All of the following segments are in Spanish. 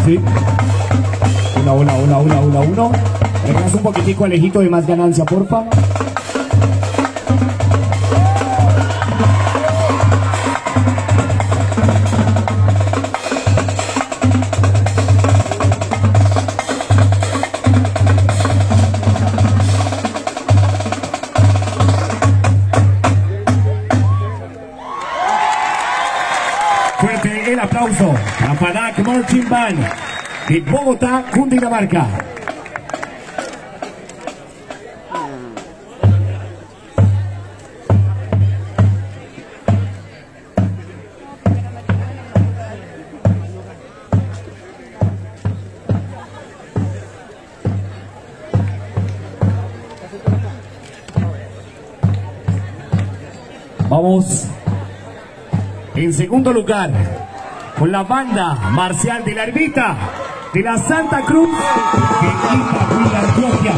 Sí. Uno. Regrenas un poquitico alejito de más ganancia, porfa. Fuerte el aplauso a Fadak Marching Band de Bogotá, Cundinamarca. Vamos en segundo lugar con la banda marcial de la Ermita de la Santa Cruz de Itagüí, Antioquia.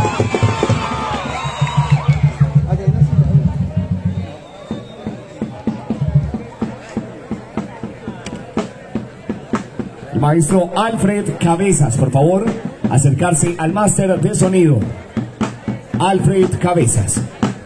El maestro Alfred Cabezas, por favor, acercarse al máster de sonido. Alfred Cabezas.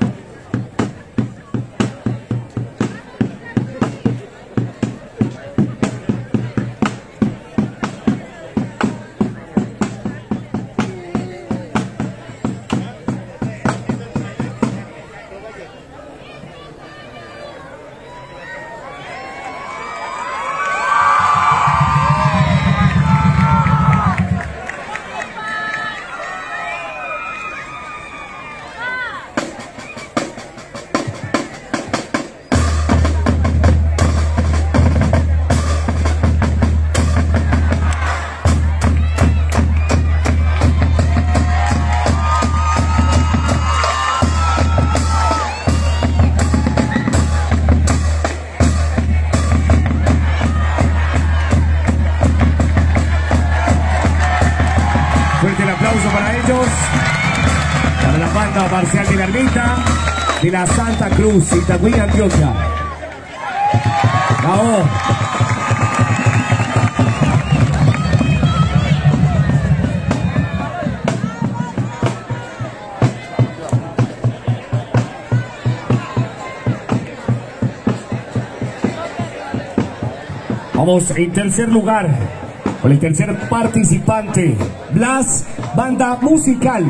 Fuerte el aplauso para ellos, para la banda marcial de la Ermita de la Santa Cruz, Itagüí, Antioquia. ¡Bravo! Vamos en tercer lugar con el tercer participante, Blas Banda Musical.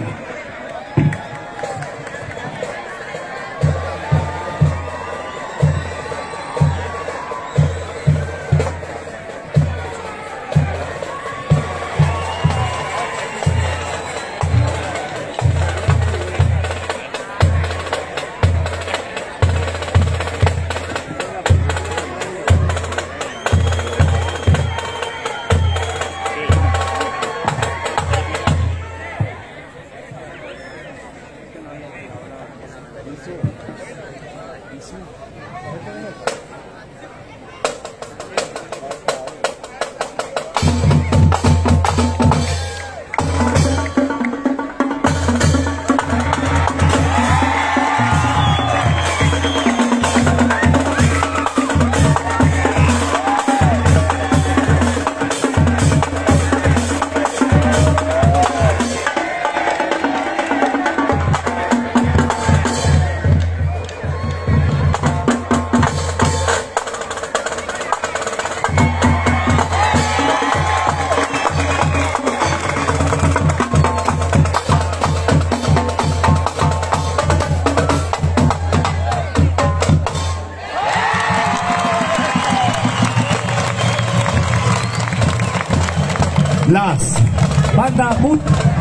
Las Banda Mut.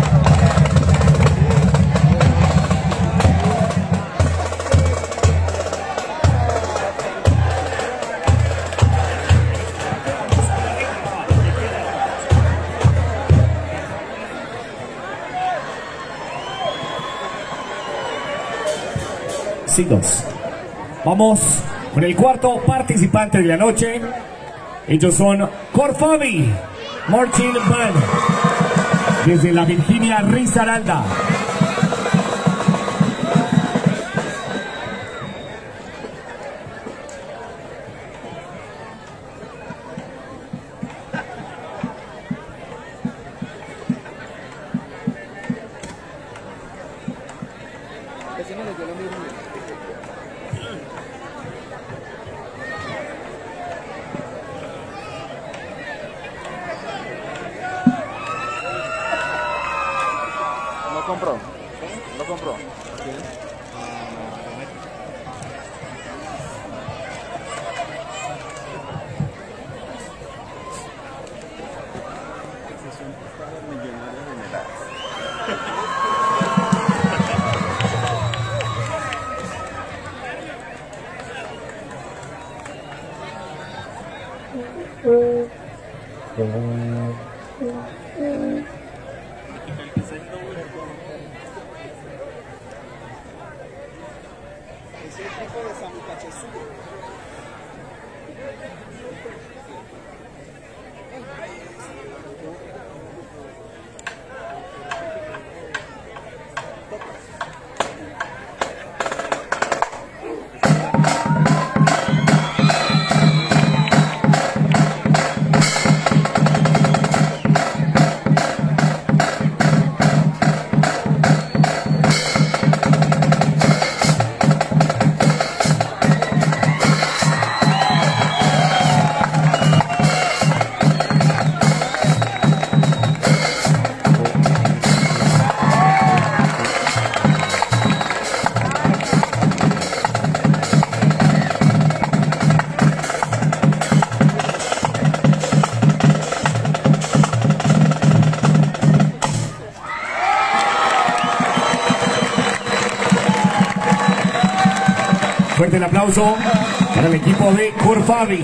Signos. Vamos con el cuarto participante de la noche. Ellos son Corfavi Marching Band desde la Virginia Risaralda. compró. Lo compró. Fuerte el aplauso para el equipo de Corfavi.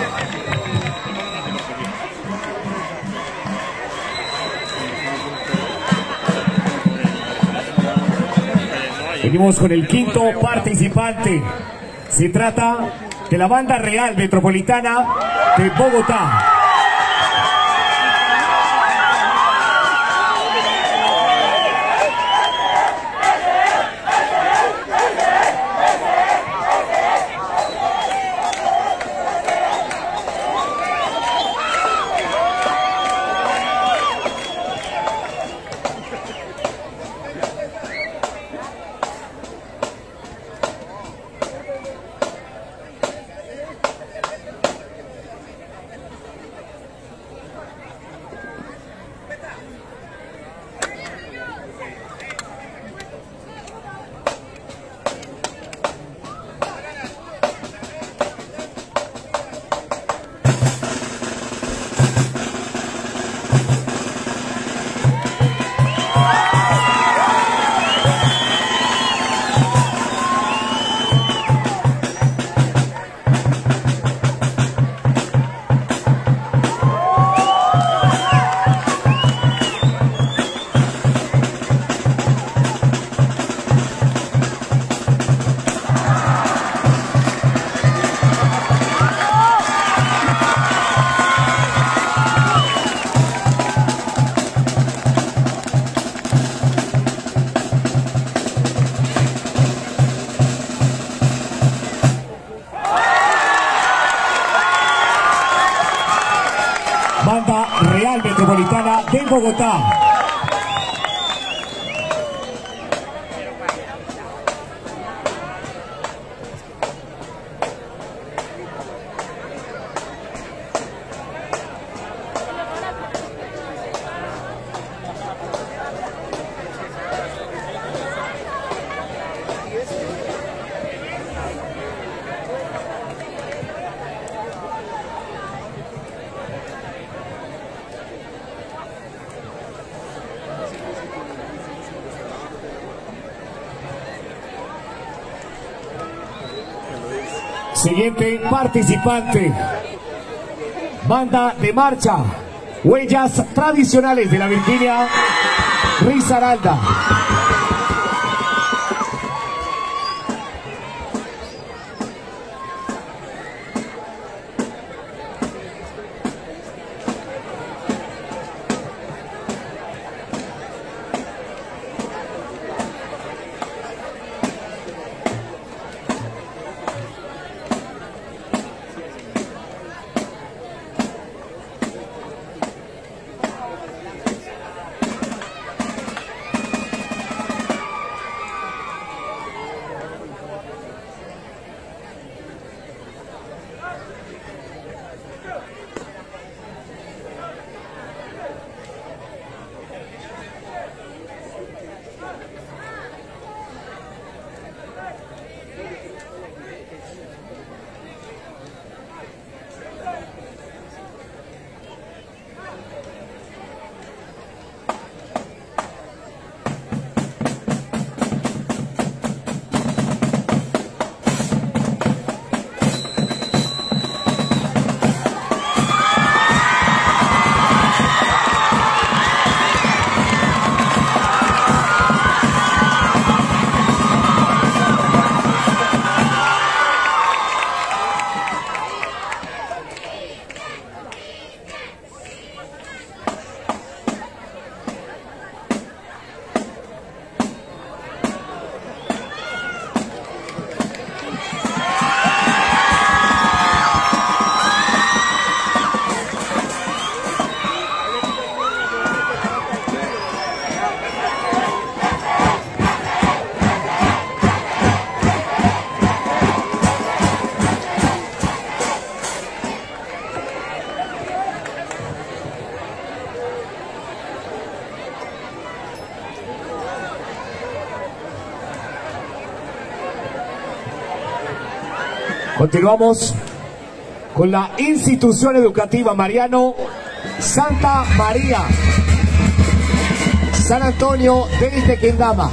Venimos con el quinto participante. Se trata de la Banda Real Metropolitana de Bogotá. Banda Real Metropolitana de Bogotá. Siguiente participante, Banda de Marcha, Huellas Tradicionales de la Virginia, Risaralda. Continuamos con la institución educativa Mariano Santa María, San Antonio del Tequendama.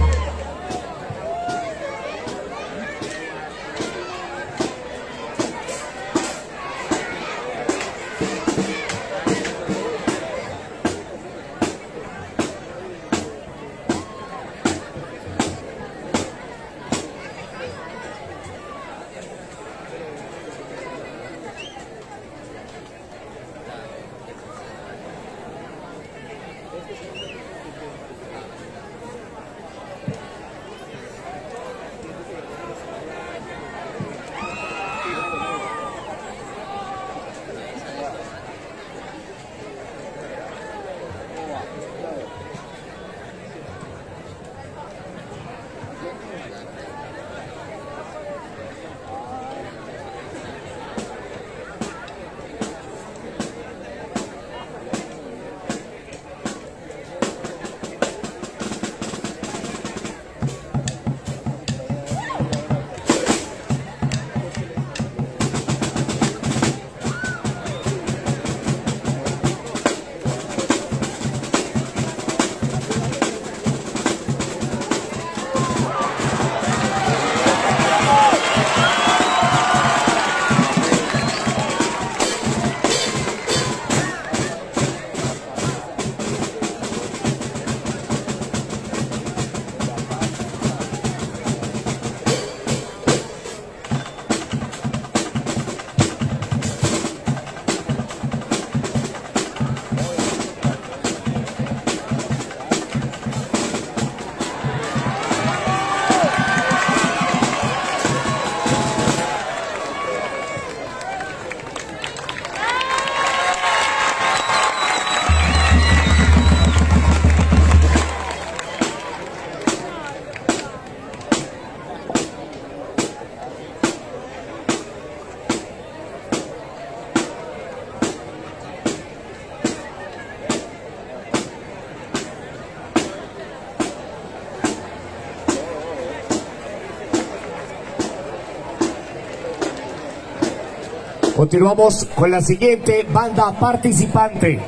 Continuamos con la siguiente banda participante.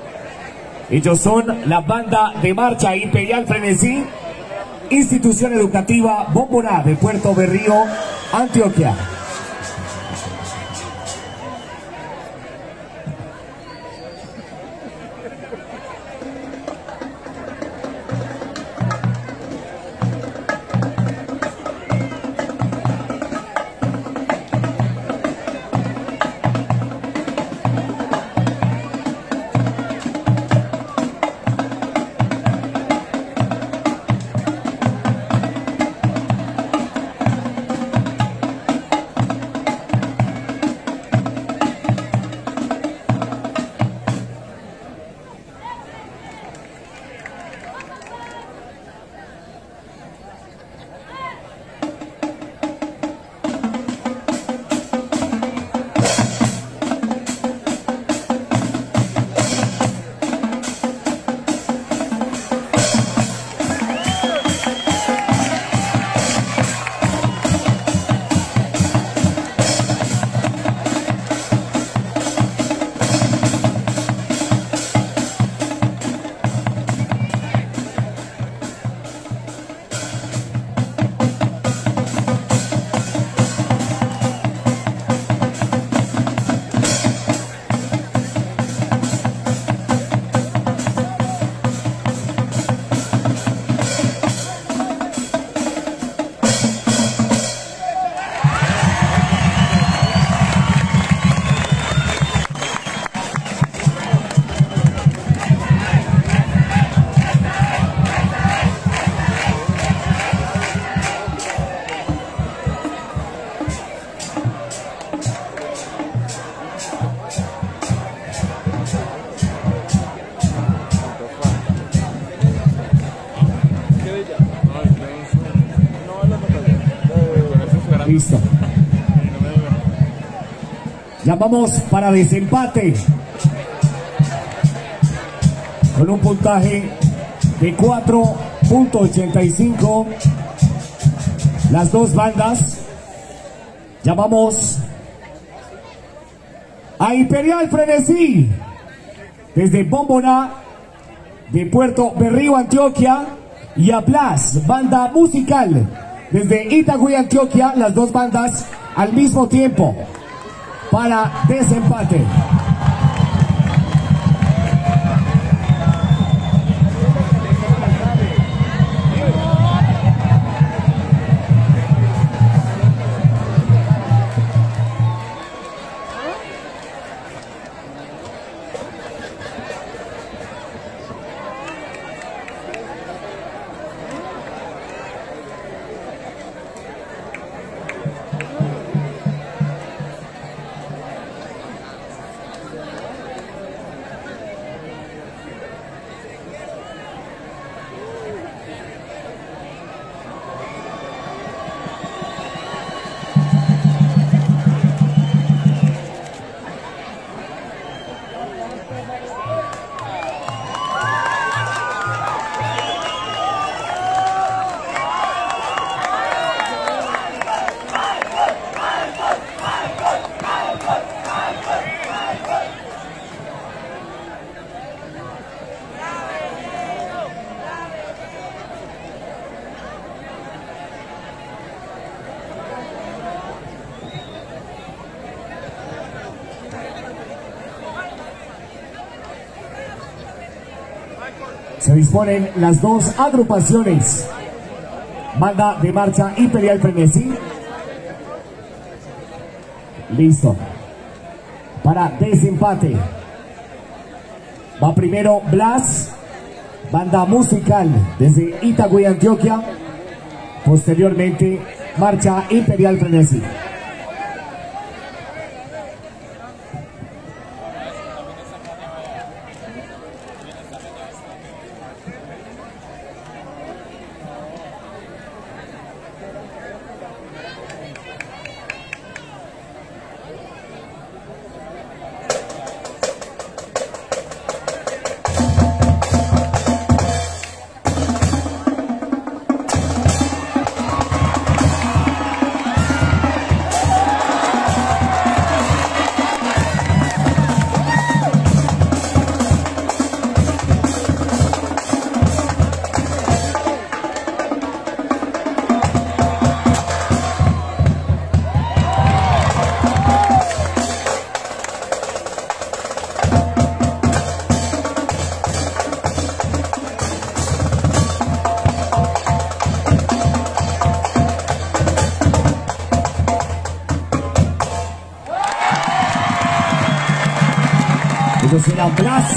Ellos son la banda de marcha Imperial Frenesí, institución educativa Bomboná de Puerto Berrío, Antioquia. Listo. Ya vamos para desempate con un puntaje de 4.85 las dos bandas. Llamamos a Imperial Frenesí desde Bomboná de Puerto Berrío, Antioquia, y a Blas, banda musical desde Itagüí, Antioquia, las dos bandas al mismo tiempo para desempate. Se disponen las dos agrupaciones. Banda de marcha Imperial Frenesí. Listo. Para desempate. Va primero Blas, banda musical desde Itagüí, Antioquia. Posteriormente, marcha Imperial Frenesí. Ellos serán Blas,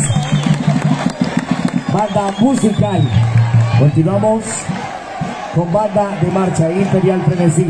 banda musical. Continuamos con banda de marcha Imperial Frenesí.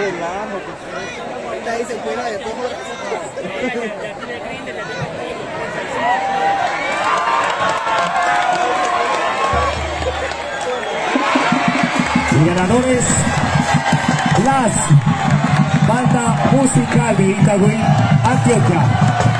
bailando. Ahorita ahí se fuera de todo. Y ganadores, las banda musical de Itagüí, Antioquia.